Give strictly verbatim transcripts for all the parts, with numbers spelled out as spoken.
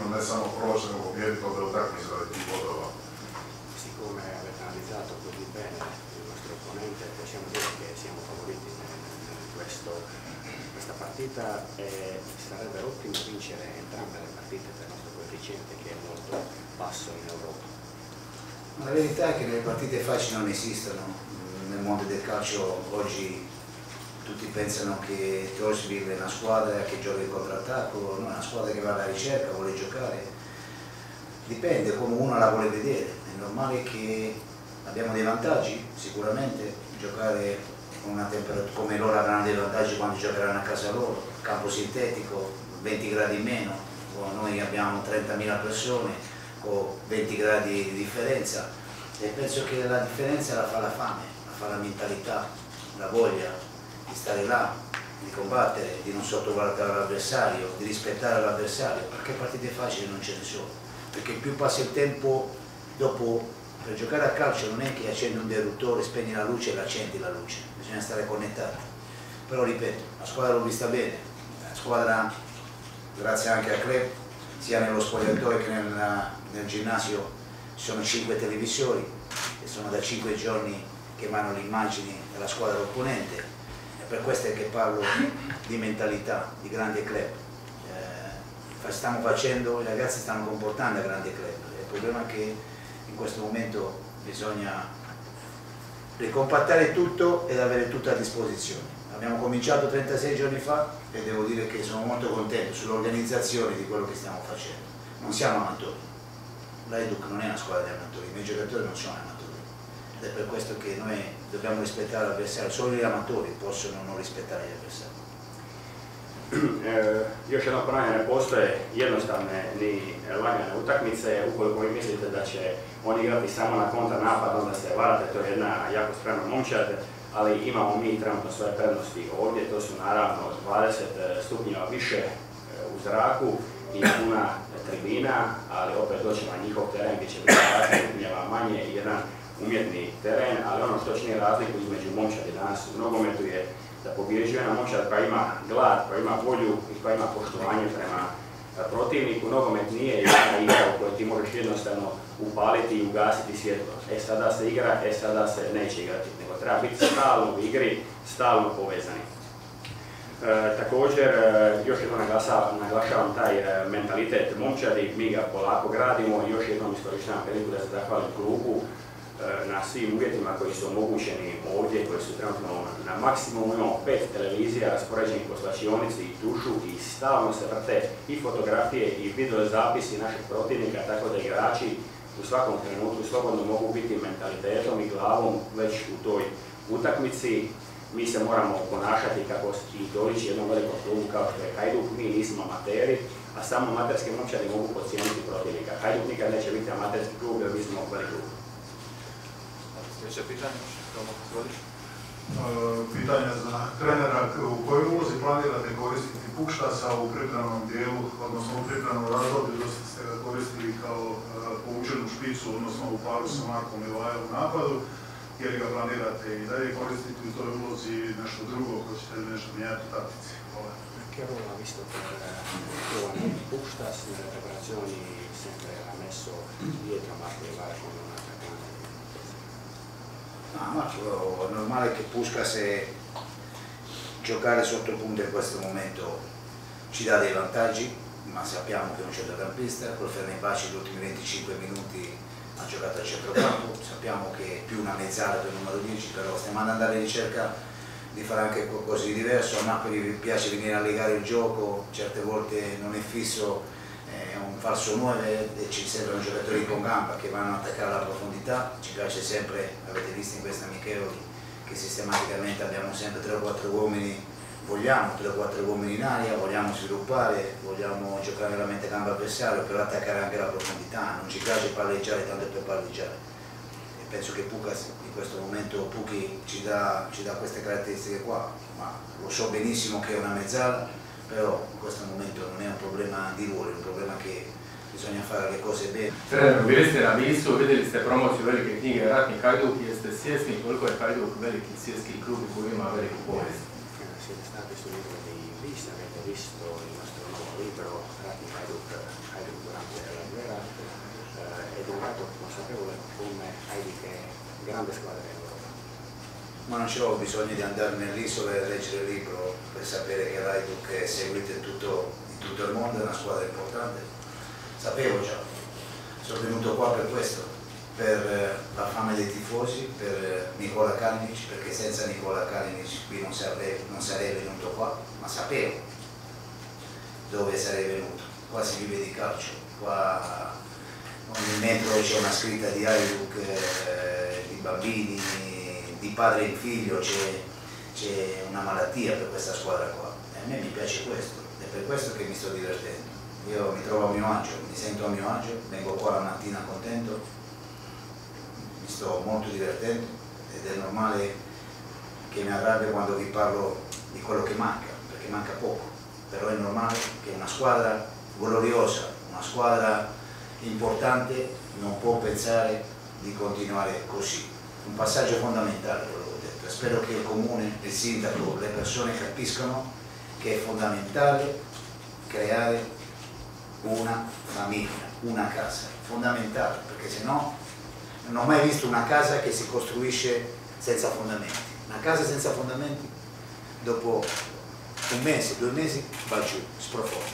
ne samo proći, nego pobijediti ove utakmice radi tih bodova. Siccome avete analizzato così bene il nostro opponente, possiamo dire che siamo favoriti in questo, questa partita e sarebbe ottimo vincere entrambe le partite per il nostro coefficiente che è molto basso in Europa. La verità è che le partite facili non esistono. Nel mondo del calcio oggi tutti pensano che Thorsville è una squadra che gioca in contrattacco, no, è una squadra che va alla ricerca, vuole giocare. Dipende come uno la vuole vedere. È normale che abbiamo dei vantaggi, sicuramente, giocare con una temperatura come loro avranno dei vantaggi quando giocheranno a casa loro, campo sintetico, venti gradi in meno, noi abbiamo trentamila persone con venti gradi di differenza e penso che la differenza la fa la fame, la fa la mentalità, la voglia di stare là, di combattere, di non sottovalutare l'avversario, di rispettare l'avversario, perché partite facili non ce ne sono, perché più passa il tempo, dopo per giocare a calcio non è che accendi un interruttore, spegni la luce e l'accendi la luce, bisogna stare connettati, però ripeto, la squadra l'ho vista bene, la squadra grazie anche al club, sia nello spogliatoio che nel, nel ginnasio ci sono cinque televisori e sono da cinque giorni che vanno le immagini della squadra opponente e per questo è che parlo di mentalità, di grande club. Eh, stiamo facendo, i ragazzi stanno comportando a grande club, il problema è che in questo momento bisogna ricompattare tutto ed avere tutto a disposizione. Abbiamo cominciato trentasei giorni fa e devo dire che sono molto contento sull'organizzazione di quello che stiamo facendo. Non siamo amatori, l'Hajduk non è una squadra di amatori, i miei giocatori non sono amatori ed è per questo che noi dobbiamo rispettare l'avversario, solo gli amatori possono non rispettare gli avversari. E, još jedno ponavljanje, postoje jednostavne ni lagane utakmice, ukoliko vi mislite da će oni igrati samo na kontranapad, onda se varate, to je jedna jako spremna momčad, ali imamo mi trenutno svoje prednosti ovdje, to su naravno dvadeset stupnjeva više u zraku i puna tribina, ali opet doći na njihov teren gdje će biti dvadeset stupnjeva manje i jedan umjetni teren, ali ono što čini razliku između momčadi danas u nogometu je da pobjeđuje jedna momčad koja ima glad, koja ima volju i koja ima poštovanje prema protivniku. Nogomet nije jedna igra u kojoj ti možeš jednostavno upaliti i ugasiti svjetlo. E sada se igra, e sada se neće igrati, nego treba biti stalno u igri, stalno povezani. E, također, još jednom naglašavam taj mentalitet momčadi, mi ga polako gradimo i još jednom iskorištavam priliku da se zahvalim klubu na svim uvjetima koji su omogućeni ovdje, koji su trenutno na maksimumu. Imamo pet televizija raspoređenih po slačionici i tušu i stalno se vrte i fotografije i video zapisi naših protivnika, tako da igrači u svakom trenutku slobodno mogu biti mentalitetom i glavom već u toj utakmici. Mi se moramo ponašati kako i doliči jednom velikom klubu kao što je Hajduk, mi nismo amateri, a samo amaterski momčadi mogu podcijeniti protivnika. Hajduk nikad neće biti amaterski klub jer mi smo veliki klub. Sljedeće pitanje, Tomo, izvoliš? Pitanje za trenera, u kojoj ulozi planirate koristiti Pukštasa u pripremnom dijelu, odnosno u pripremnom razdoblju, da ste ga koristili kao poučenu špicu, odnosno u paru sa Markom Livajem u napadu, jer ga planirate i dalje koristiti u toj ulozi nešto drugo, hoćete li nešto mijenjati u taktici? Hvala. Che ruolo ha visto per giovane Pukštas nelle preparazioni, sempre ha messo dietro Marco Livaja come un attaccante? No, Marco, è normale che Puskás giocare sotto punta in questo momento ci dà dei vantaggi, ma sappiamo che è un centrocampista, col Fenerbahce gli ultimi venticinque minuti ha giocato a centrocampo, sappiamo che è più una mezzala per il numero dieci, però stiamo andando alla ricerca di fare anche qualcosa di diverso. A Napoli piace venire a legare il gioco, certe volte non è fisso, è un falso nove e ci servono giocatori con gamba che vanno a attaccare la profondità. Ci piace sempre, avete visto in queste amichevoli, che sistematicamente abbiamo sempre tre o quattro uomini, vogliamo tre o quattro uomini in aria, vogliamo sviluppare, vogliamo giocare nella mente gamba avversario per attaccare anche la profondità, non ci piace palleggiare tanto per palleggiare. E penso che Puskás in questo momento Puki ci dà, ci dà queste caratteristiche qua, ma lo so benissimo che è una mezzala, però in questo momento non è un problema di ruolo, è un problema che bisogna fare le cose bene. Trener, bili ste na Visu, vidjeli ste promociju velike knjige Ratnik Hajduk, jeste svjesni koliko je Hajduk veliki svjetski klub koji ima veliku povijest? siete stati sull'isola di Vis, avete visto il nostro nuovo libro Racing Hajduk, Hajduk durante la guerra, eh, ed è un dato consapevole come Hajduk è grande squadra in Europa. Ma non c'avevo bisogno di andare nell'isola e leggere il libro per sapere che l'Hajduk è seguita in tutto, in tutto il mondo, è una squadra importante. Sapevo già, sono venuto qua per questo, per la fame dei tifosi, per Nikola Kalinic, perché senza Nikola Kalinic qui non sarei, non sarei venuto qua, ma sapevo dove sarei venuto. Qua si vive di calcio, qua ogni metro c'è una scritta di Hajduk, eh, di bambini, di padre in figlio, c'è una malattia per questa squadra qua. E a me mi piace questo, è per questo che mi sto divertendo. Io mi trovo a mio agio, mi sento a mio agio, vengo qua la mattina contento, mi sto molto divertendo ed è normale che mi arrabbio quando vi parlo di quello che manca, perché manca poco, però è normale che una squadra gloriosa, una squadra importante non può pensare di continuare così. Un passaggio fondamentale quello che ho detto, spero che il comune, il sindaco, le persone capiscano che è fondamentale creare una famiglia, una casa, fondamentale, perché se no non ho mai visto una casa che si costruisce senza fondamenti. Una casa senza fondamenti dopo un mese, due mesi va giù, sprofonda.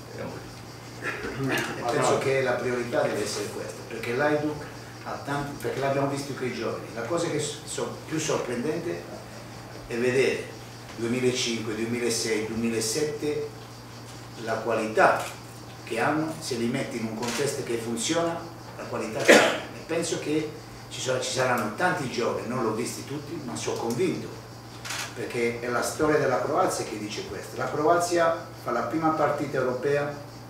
E penso che la priorità deve essere questa, perché l'Hajduk ha tanti, perché l'abbiamo visto quei giorni. La cosa che è più sorprendente è vedere duemilacinque, duemilasei, duemilasette la qualità che hanno, se li metti in un contesto che funziona, la qualità che hanno. E penso che ci, sono, ci saranno tanti giovani, non l'ho visti tutti, ma sono convinto, perché è la storia della Croazia che dice questo. La Croazia fa la prima partita europea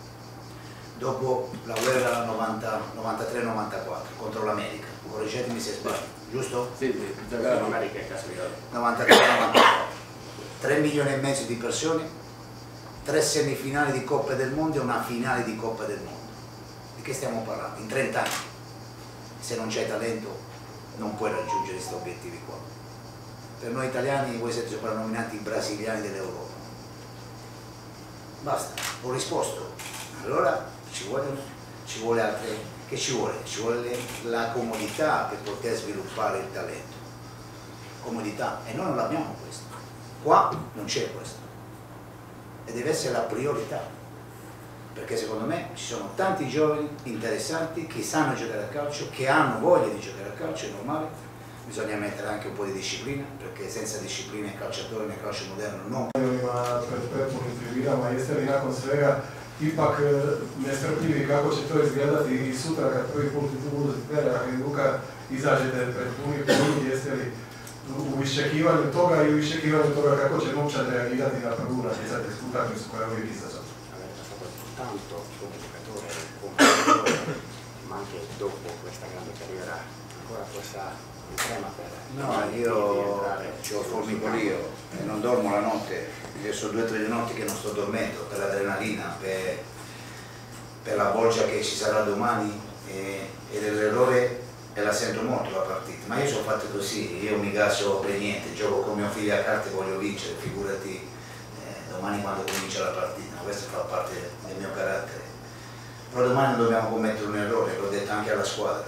dopo la guerra novantatré novantaquattro contro l'America, correggetemi se sbaglio, giusto? Sì, sì, L'America è caso di novantatré novantaquattro, tre milioni e mezzo di persone, tre semifinali di Coppa del Mondo e una finale di Coppa del Mondo. Di che stiamo parlando? In trenta anni. Se non c'è talento non puoi raggiungere questi obiettivi qua. Per noi italiani voi siete soprannominati i brasiliani dell'Europa. Basta, ho risposto. Allora ci vuole, ci vuole altre, che ci vuole? Ci vuole la comodità per poter sviluppare il talento. Comodità, e noi non l'abbiamo questo. Qua non c'è questo. E deve essere la priorità, perché secondo me ci sono tanti giovani interessanti che sanno giocare a calcio, che hanno voglia di giocare a calcio, è normale, bisogna mettere anche un po' di disciplina, perché senza disciplina il calciatore nel calcio moderno non... Pred prethodnim tribinama, jeste li nakon svega ipak nestrpljivi kako će to izgledati i sutra kad prvi put budu trenera Hajduka izađete pred puni puni, jeste li u iščekivanju toga i u iščekivanju toga kako će momčad reagirati na prvu natjecateljsku utakmicu koja je uvijek izazov. Avete fatto tanto come giocatore, come giocatore, ma anche dopo questa grande carriera, ancora questa trema per No, io ho formicolio e non dormo la notte, io sono due o tre notti che non sto dormendo per l'adrenalina, per, per la bolgia che ci sarà domani e, e dell'errore e la sento molto la partita, ma io sono fatto così, io mi gasso per niente, gioco con mio figlio a carte e voglio vincere, figurati eh, domani quando comincia la partita, questo fa parte del mio carattere. Però domani non dobbiamo commettere un errore, l'ho detto anche alla squadra.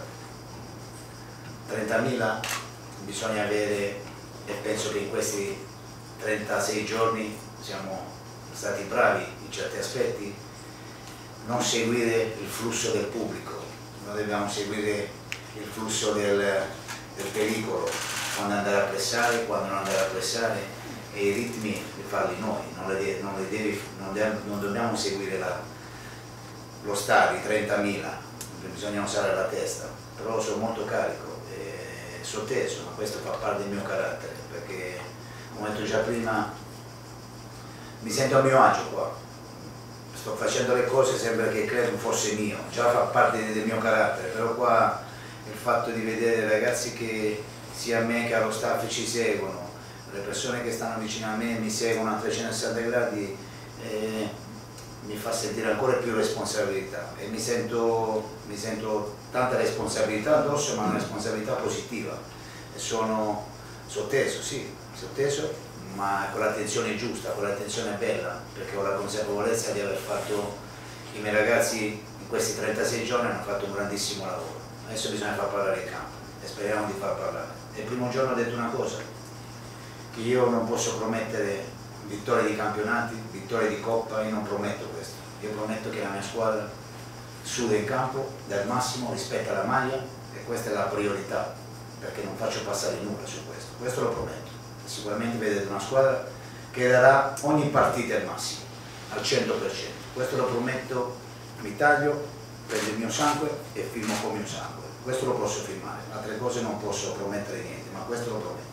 trentamila bisogna avere, e penso che in questi trentasei giorni siamo stati bravi in certi aspetti, non seguire il flusso del pubblico, noi dobbiamo seguire il flusso del, del pericolo, quando andare a pressare, quando non andare a pressare, e i ritmi li farli noi, non, le, non, le devi, non, de, non dobbiamo seguire la, lo stadio, i trentamila, bisogna usare la testa, però sono molto carico, e sotteso, ma questo fa parte del mio carattere, perché come ho detto già prima, mi sento a mio agio qua, sto facendo le cose, sembra che il club fosse mio, già fa parte del mio carattere, però qua il fatto di vedere ragazzi che sia a me che allo staff ci seguono, le persone che stanno vicino a me mi seguono a trecentosessanta gradi, eh, mi fa sentire ancora più responsabilità e mi sento, mi sento tanta responsabilità addosso, ma una responsabilità positiva e sono sotteso, sì, sotteso, ma con l'attenzione giusta, con l'attenzione bella, perché ho la consapevolezza di aver fatto, i miei ragazzi in questi trentasei giorni hanno fatto un grandissimo lavoro. Adesso bisogna far parlare il campo e speriamo di far parlare. E il primo giorno ho detto una cosa, che io non posso promettere vittorie di campionati, vittorie di coppa, io non prometto questo. Io prometto che la mia squadra suda in campo, dà il massimo, rispetta la maglia, e questa è la priorità, perché non faccio passare nulla su questo. Questo lo prometto. E sicuramente vedete una squadra che darà ogni partita il massimo, al cento per cento. Questo lo prometto, mi taglio, prendo il mio sangue e firmo con il mio sangue. Questo lo posso firmare, altre cose non posso promettere niente, ma questo lo prometto.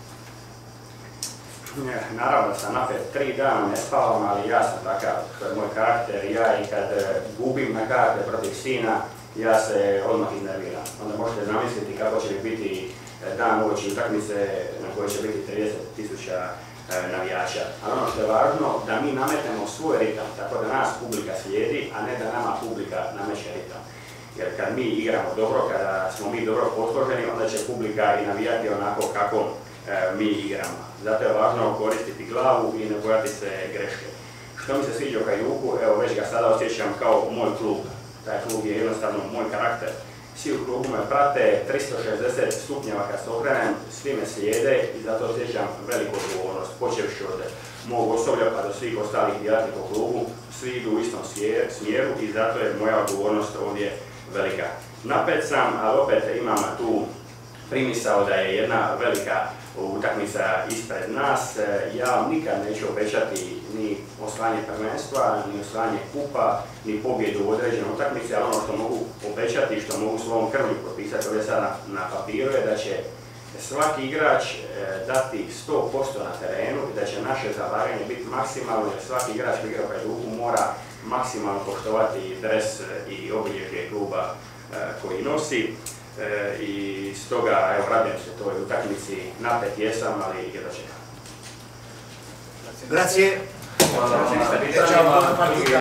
Naravno da sam napet tri dana ne spavam, ali ja sam takav, to je moj karakter. Ja i kad gubim na karte protiv sina, ja se odmah iznerviram. Onda možete zamisliti kako će biti dan uoči utakmice na kojoj će biti trideset tisuća navijača. Ali ono što je važno, da mi nametnemo svoj ritam, tako da nas publika slijedi, a ne da nama publika nameće ritam. Jer kad mi igramo dobro, kada smo mi dobro posloženi, onda će publika i navijati onako kako e, mi igramo. Zato je važno koristiti glavu i ne bojati se greške. Što mi se sviđa u Hajduku, evo već ga sada osjećam kao moj klub. Taj klub je jednostavno moj karakter. Svi u klubu me prate, tristo šezdeset stupnjeva kad se okrenem, svi me slijede i zato osjećam veliku odgovornost, počevši od mog osoblja pa do svih ostalih djelatnika u klubu. Svi idu u istom smjeru i zato je moja odgovornost ovdje velika. Napet sam, ali opet imam tu primisao da je jedna velika utakmica ispred nas. Ja nikad neću obećati ni osvajanje prvenstva, ni osvajanje kupa, ni pobjedu u određenoj utakmici, ali ono što mogu obećati, što mogu svojom krvlju potpisati ovdje sad na, na papiru je da će svaki igrač dati sto posto na terenu i da će naše zalaganje biti maksimalno, jer svaki igrač koji igra u Hajduku mora maksimalno poštovati dres i obilježje kluba koji nosi. E, i stoga, evo, radujem se toj utakmici, napet jesam, ali jedva čekam. Grazie. Hvala. Ciao, buona partita.